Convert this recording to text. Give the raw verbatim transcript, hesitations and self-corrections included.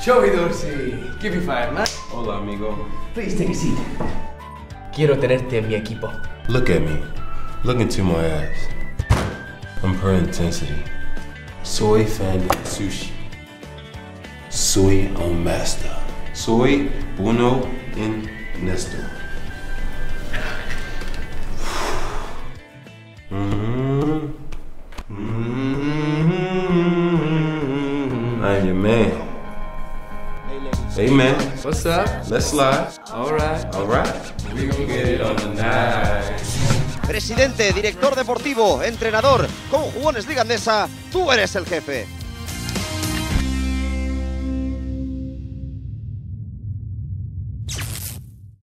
Joey Dorsey, give me five, man. Hola, amigo. Please take a seat. Quiero tenerte en mi equipo. Look at me. Look into my eyes. I'm pure intensity. Soy fan de sushi. Soy un master. Soy uno en Nestor. Mm-hmm. Mm-hmm. I'm your man. Hey man, What's up? let's slide. Alright. Alright. We gon' get it on the night. Presidente, director deportivo, entrenador, con jugones Liga Endesa, tú eres el jefe.